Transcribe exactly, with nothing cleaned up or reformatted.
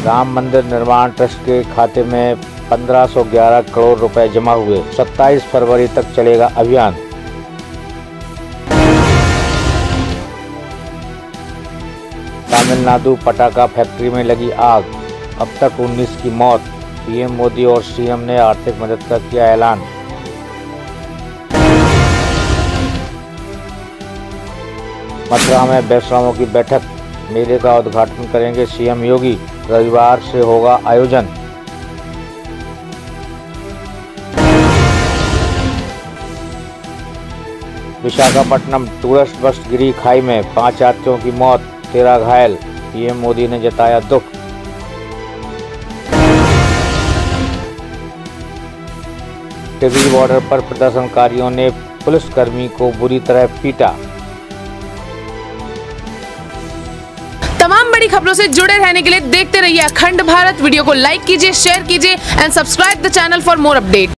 राम मंदिर निर्माण ट्रस्ट के खाते में पंद्रह सौ ग्यारह करोड़ रुपए जमा हुए। सत्ताईस फरवरी तक चलेगा अभियान। तमिलनाडु पटाखा फैक्ट्री में लगी आग, अब तक उन्नीस की मौत। पीएम मोदी और सीएम ने आर्थिक मदद का किया ऐलान। मथुरा में वैष्णवों की बैठक, मेले का उद्घाटन करेंगे सीएम योगी। रविवार से होगा आयोजन। विशाखापट्टनम टूरिस्ट बस गिरी खाई में, पांच यात्रियों की मौत, तेरह घायल। पीएम मोदी ने जताया दुख। टिहरी बॉर्डर पर प्रदर्शनकारियों ने पुलिसकर्मी को बुरी तरह पीटा। तमाम बड़ी खबरों से जुड़े रहने के लिए देखते रहिए अखंड भारत। वीडियो को लाइक कीजिए, शेयर कीजिए and subscribe the channel for more update.